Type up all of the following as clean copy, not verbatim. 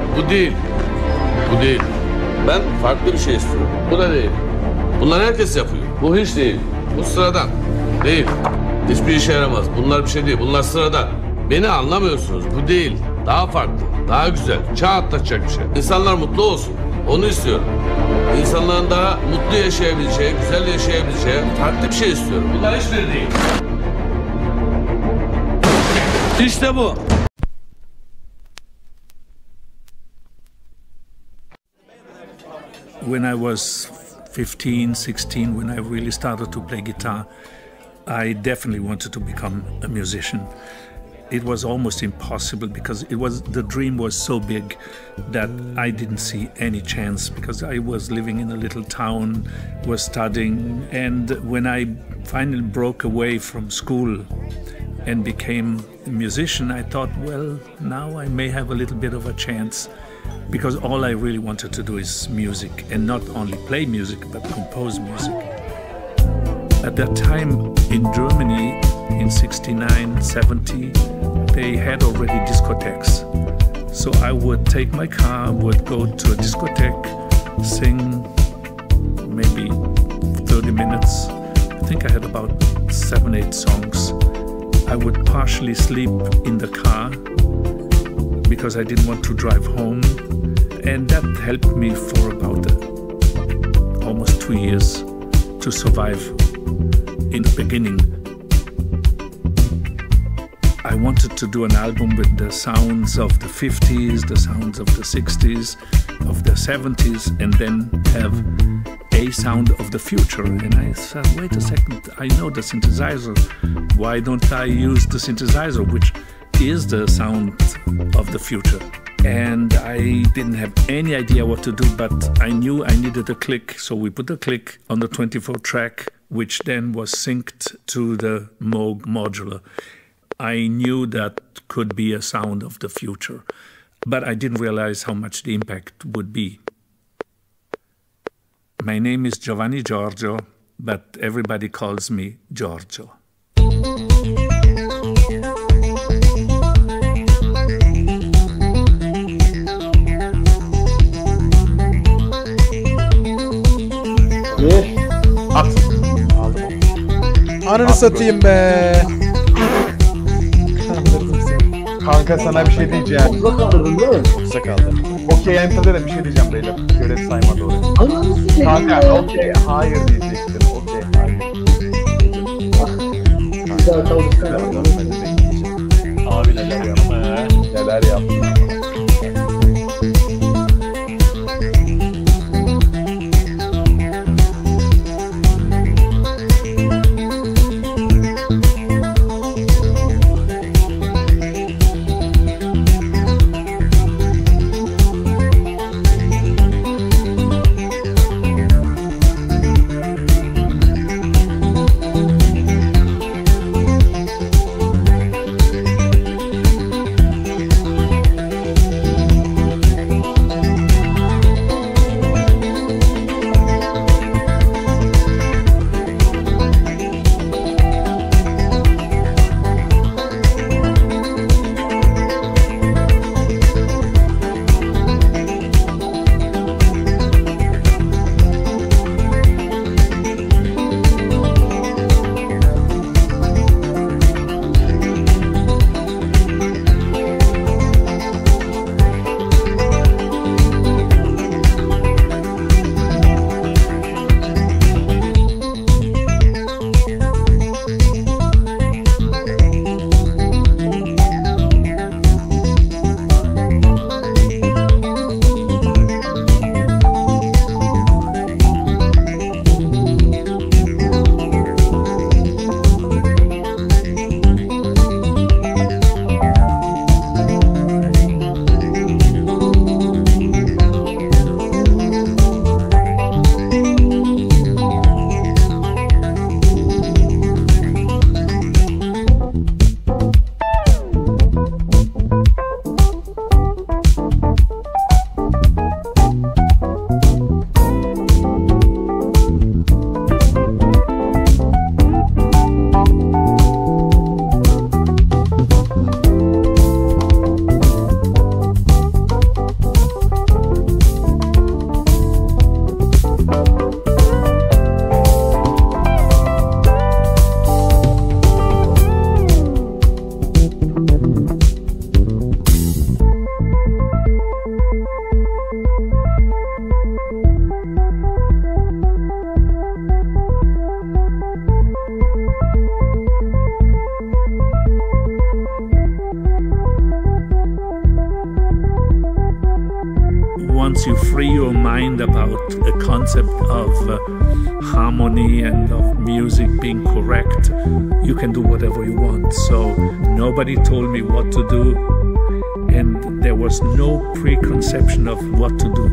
Bu değil. Bu değil. Ben farklı bir şey istiyorum. Bu da değil. Bunlar herkes yapıyor. Bu hiç değil. Bu sıradan. Değil. Hiçbir işe yaramaz. Bunlar bir şey değil. Bunlar sıradan. Beni anlamıyorsunuz. Bu değil. Daha farklı. Daha güzel. Çağ atlatacak bir şey. İnsanlar mutlu olsun. Onu istiyorum. İnsanların daha mutlu yaşayabileceği, güzel yaşayabileceği farklı bir şey istiyorum. Bunlar hiçbiri değil. İşte bu. When I was 15, 16, when I really started to play guitar, I definitely wanted to become a musician. It was almost impossible because the dream was so big that I didn't see any chance, because I was living in a little town, was studying, and when I finally broke away from school and became a musician, I thought, well, now I may have a little bit of a chance, because all I really wanted to do is music, and not only play music but compose music. At that time in Germany, in 69, 70, they had already discotheques. So I would take my car, would go to a discotheque, sing maybe 30 minutes. I think I had about 7, 8 songs. I would partially sleep in the car because I didn't want to drive home. And that helped me for about almost 2 years to survive in the beginning. I wanted to do an album with the sounds of the 50s, the sounds of the 60s, of the 70s, and then have a sound of the future. And I said, wait a second, I know the synthesizer. Why don't I use the synthesizer, which is the sound of the future? And I didn't have any idea what to do, but I knew I needed a click. So we put a click on the 24 track, which then was synced to the Moog modular. I knew that could be a sound of the future, but I didn't realize how much the impact would be. My name is Giovanni Giorgio, but everybody calls me Giorgio. At. Ananı satayım be. Kanka sana bir şey diyeceğim. Otuza kaldırdın değil mi? Otuza kaldırdım. Okey Enter'de de bir şey diyeceğim beyler. Görev saymadı oraya. Ananı sikeyim. Kanka okey hayır diyecektim. Okey hayır. Güzel kaldırsana. Abi neler yaptın? Neler yaptın? once you free your mind about a concept of harmony and of music being correct, you can do whatever you want. So nobody told me what to do, and there was no preconception of what to do.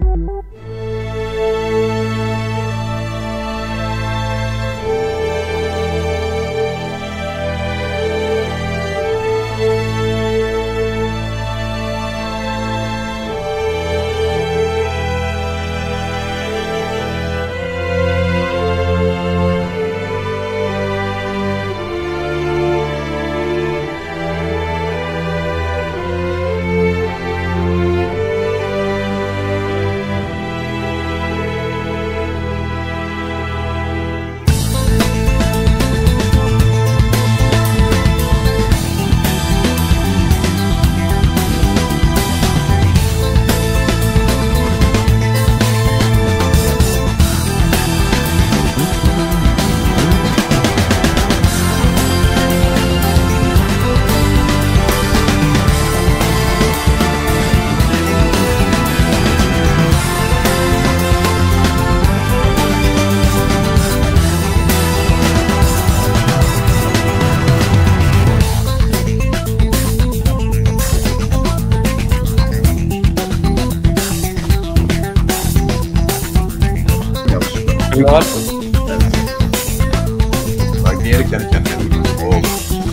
Var. Evet. Bak diğeri kendi kendine. Oo.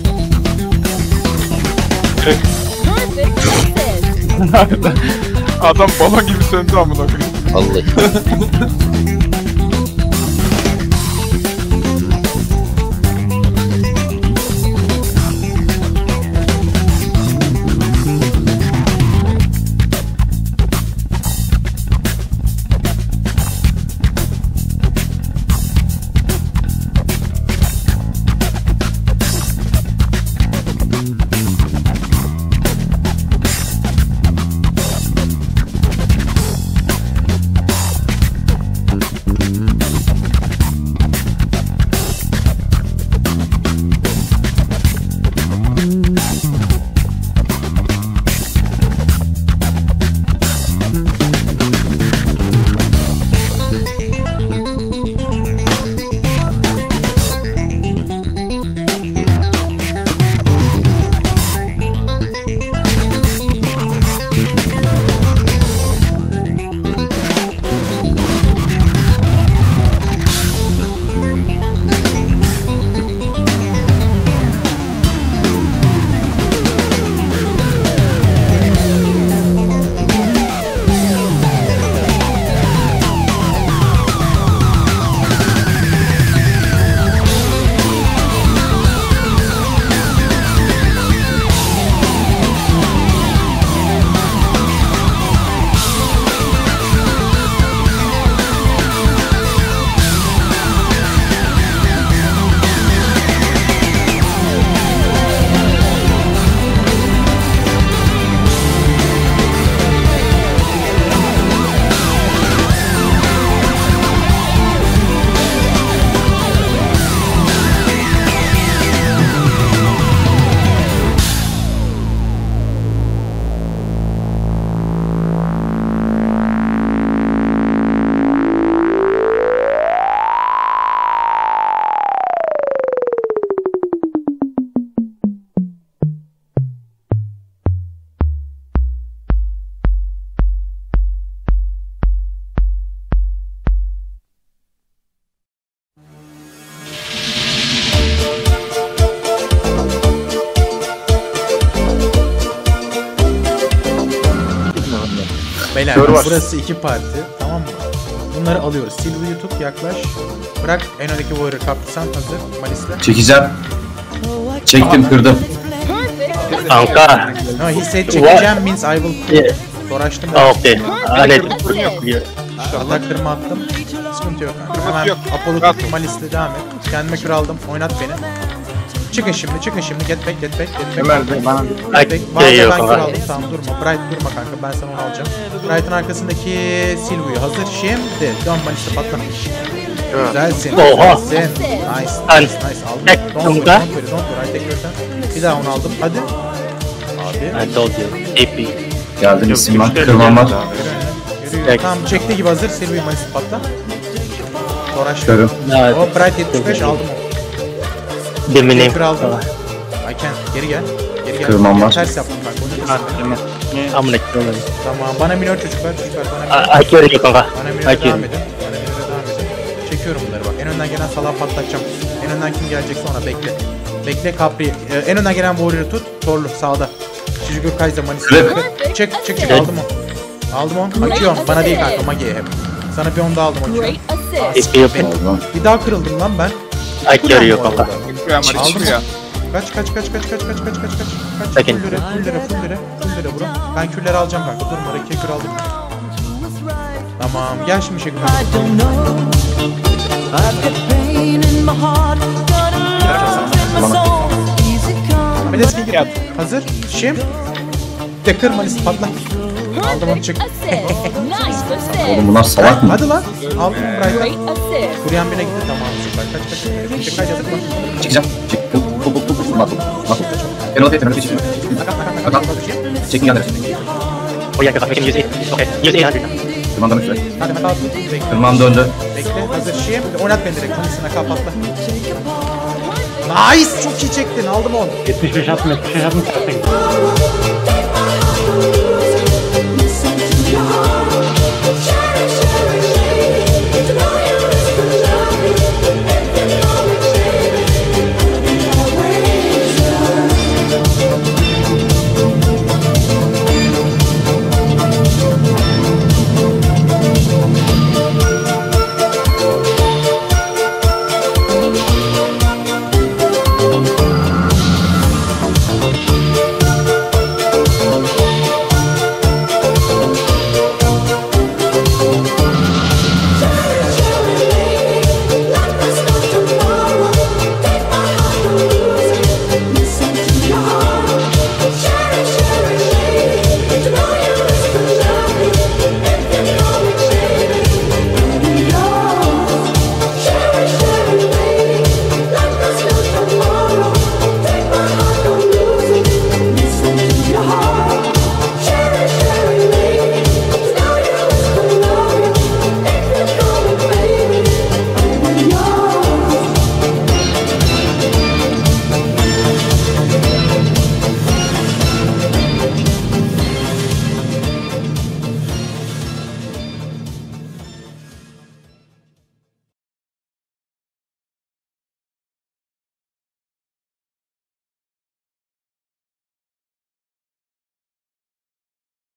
Adam balon gibi söndü amına koyayım. Vallahi. Beyler burası iki parti, tamam mı? Bunları alıyoruz. Silvia'yı tut, yaklaş. Bırak en öndeki warrior kaptırsan hazır. Malis'le. Çekeceğim. Çektim, kırdım. Kanka. No, he said çekeceğim means I will. Doraştım. Okay. Atak kırma attım. Sıkıntı yok kanka. Hemen Apollo tut, Malis'le devam et. Kendime kür aldım. Oynat beni. Çıkın şimdi. Get back. Ömer de bana Get back. Vallahi ben kür aldım. Tamam durma. Bright durma kanka. Ben sana onu alacağım. Bright'ın arkasındaki Silvia'yı hazır. Şimdi dön Malis'le patla. Güzelsin. Oha. Nice. Aldım. Don't worry. I take your time. Bir daha onu aldım. Hadi. Abi. I told you. AP. Geldim, isim var, kırmam var. Yürü. Tek. Tamam çektiği gibi hazır. Silvi Manisi patla. Toraş. Körüm. Evet. O Bright 75 aldım. Demineyim. Tekrar aldım. Ayken geri gel. Geri gel. Kırmam var. Ters yaptım kanka. Onu da sildim. Amına koyayım. Tamam. Bana minör çocuklar. Bana minör. Aki arıyor kanka. Bana minöre Aki. devam edin. Bana minöre devam edin. Çekiyorum bunları bak. En önden gelen salağı patlatacağım. En önden kim gelecekse ona bekle. Bekle Capri. En önden gelen Warrior'ı tut. Torlu sağda. Shizuku Kai'Za Manisi. Çek aldım onu. Aldım onu. Aki 10. Bana değil kanka. Magi'ye hep. Sana bir 10 daha aldım Aki 10. Great assist. Epi yapın. Oldu. Bir daha kırıldım lan ben. Aki arıyor kanka. Aldım. Kaç. Sakin. Full lira bro. Ben külleri alacağım kanka. Durma Reki kür aldım. Tamam gel şimdi şekilde. I don't know. I've got pain in my heart. Got a love in my soul. Easy come. Medeski gir. Hazır. Şimdi. Tekrar Manisi patla. Aldım onu çık. Assist. Nice assist. Oğlum bunlar salak mı? Hadi lan. Aldım Brighton. Great assist. Kuryan birine gitti tamam süper. Kaç. Çık kaç yazık mı? Çıkacağım. Çık. Bu. Nasıl? Penaltı. Adam. Çekin yanları. O yakın kanka. 100 Okey. 100 hadi. Kırmam dönmüş. Hadi hadi aldım. Bekle. Kırmam döndü. Bekle. Hazır şimdi. Oynat beni direkt. Manisine kapatla. Nice. Çok iyi çektin. Aldım onu. 75 attım.